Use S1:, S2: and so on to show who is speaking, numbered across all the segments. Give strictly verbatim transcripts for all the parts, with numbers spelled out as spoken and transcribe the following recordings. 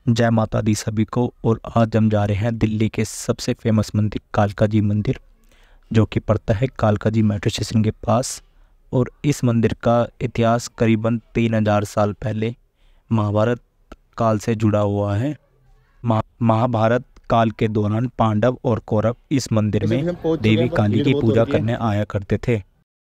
S1: जय माता दी सभी को। और आज हम जा रहे हैं दिल्ली के सबसे फेमस मंदिर कालका जी मंदिर, जो कि पड़ता है कालका जी मेट्रो स्टेशन के पास। और इस मंदिर का इतिहास करीबन तीन हजार साल पहले महाभारत काल से जुड़ा हुआ है। महा महाभारत काल के दौरान पांडव और कौरव इस मंदिर
S2: जैसे
S1: में
S2: भी हम पहुंच चुके
S1: देवी
S2: हैं, बस
S1: काली
S2: भीड़
S1: की
S2: बहुत हो
S1: पूजा
S2: रखी है।
S1: करने आया करते थे।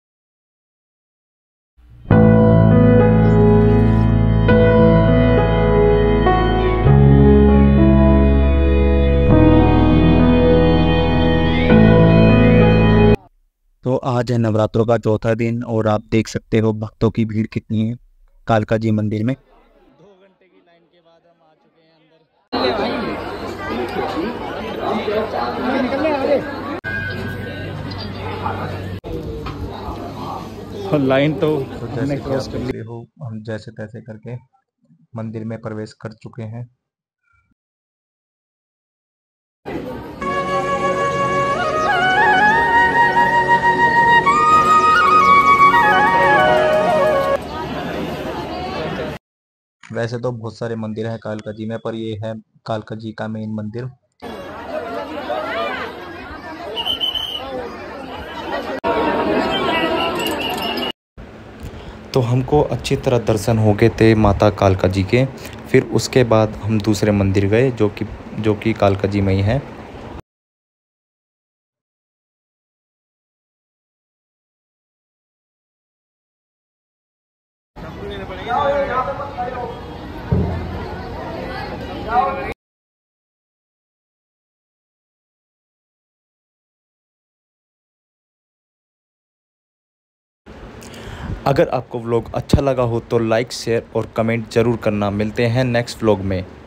S1: तो आज है नवरात्रों का चौथा दिन और आप देख सकते हो भक्तों की भीड़ कितनी है कालका जी मंदिर में।
S2: दो घंटे की लाइन के बाद हम आ चुके हैं अंदर। और लाइन तो
S1: तो
S2: हमने
S1: जैसे कि
S2: क्रॉस
S1: आप
S2: कर ली।
S1: देखते हो, हम जैसे तैसे करके मंदिर में प्रवेश कर चुके हैं। वैसे तो बहुत सारे मंदिर हैं कालका जी में, पर ये है कालका जी का मेन मंदिर। तो हमको अच्छी तरह दर्शन हो गए थे माता कालका जी के। फिर उसके बाद हम दूसरे मंदिर गए जो कि जो कि कालका जी में ही है। अगर आपको व्लॉग अच्छा लगा हो तो लाइक शेयर और कमेंट ज़रूर करना। मिलते हैं नेक्स्ट व्लॉग में।